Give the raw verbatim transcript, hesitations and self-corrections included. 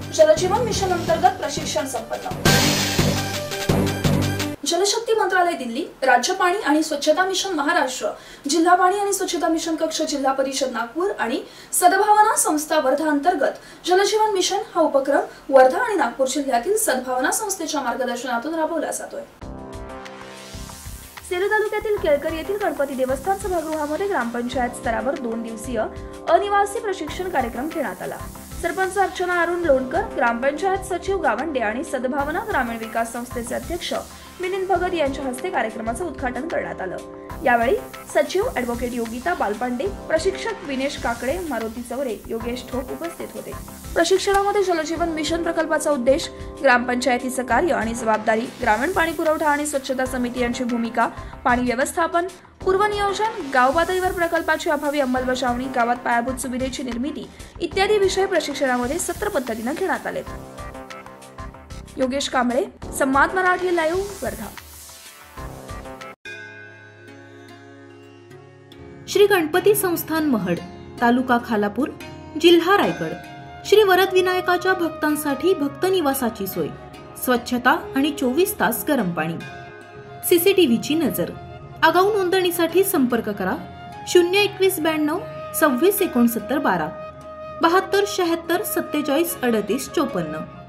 जलजीवन mission अंतर्गत प्रशिक्षण संपन्न। जलशक्ती मंत्रालय दिल्ली, राज्य पाणी आणि स्वच्छता मिशन महाराष्ट्र, जिल्हा पाणी आणि स्वच्छता मिशन कक्ष जिल्हा परिषद नागपूर आणि सद्भावना संस्था वर्धा अंतर्गत जलजीवन मिशन हा उपक्रम वर्धा आणि नागपूर जिल्ह्यातील सद्भावना संस्थेच्या मार्गदर्शनातून राबवला जातोय। सेलू तालुक्यातील केळकर येथील गणपती देवस्थान सभागृहामध्ये ग्रामपंचायत स्तरावर दोन दिवसीय अनिवासी प्रशिक्षण कार्यक्रम घेण्यात आला। सरपंच अर्चना अरुण लोणकर, ग्रामपंचायत सचिव गावंडे आणि सद्भावना ग्रामीण विकास संस्थेचे अध्यक्ष मिलिंद भगत यांच्या हस्ते कार्यक्रमाचे उद्घाटन करण्यात आलं। यावेळी सचिव ॲडव्होकेट योगिता बालपांडे, प्रशिक्षक विनेश काकडे, मारुती चौरे, योगेश ठोक उपस्थित होते। प्रशिक्षणामध्ये जलजीवन मिशन प्रकल्पाचा उद्देश, ग्रामपंचायतीचे कार्य आणि जबाबदारी, ग्रामीण पाणी पुरवठा आणि स्वच्छता समिती यांची भूमिका, पाणी व्यवस्थापन, पूर्वनियोजन, गाव पातळीवर प्रकल्पाची अभावी अंमलबजावणी, गावात पायाभूत सुविधेची निर्मिती इत्यादी विषय प्रशिक्षणामध्ये सत्र पद्धतीने घेण्यात आले। योगेश कांबळे, संवाद मराठी लाईव्ह, वर्धा। श्री गणपती संस्थान महड, तालुका खालापूर, जिल्हा रायगड। श्री वरद विनायकाच्या भक्तांसाठी भक्त निवासाची सोय, स्वच्छता आणि चोवीस तास गरम पाणी, सीसीटीव्हीची नजर। आगाऊ नोंदणीसाठी संपर्क करा शून्य एकवीस ब्याण्णव सव्वीस एकोणसत्तर बारा बहात्तर शहात्तर सत्तेचाळीस अडतीस चोपन्न।